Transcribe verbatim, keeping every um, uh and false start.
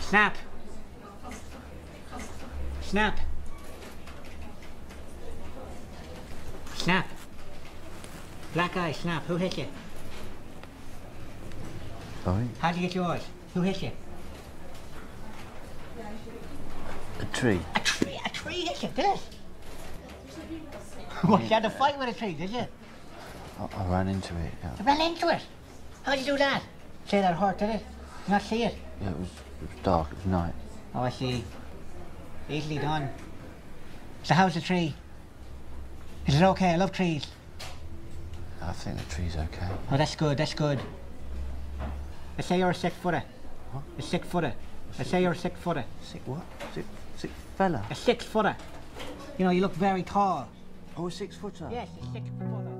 Snap. Snap. Snap. Black eye, snap. Who hit you? Sorry? How'd you get yours? Who hit you? A tree. A tree? A tree hit you, did it? What, you had to fight with a tree, did you? I, I ran into it, yeah. You ran into it? How'd you do that? Say that hurt, did it? Did you not see it? Yeah, it was, it was dark, it was night. Oh, I see. Easily done. So how's the tree? Is it okay? I love trees. I think the tree's okay. Oh, that's good, that's good. Let's say you're a sick footer. What? A sick footer. Let's say you're a sick footer. Sick what? Sick, sick fella? A six footer. You know, you look very tall. Oh, a six footer? Yes, a six footer.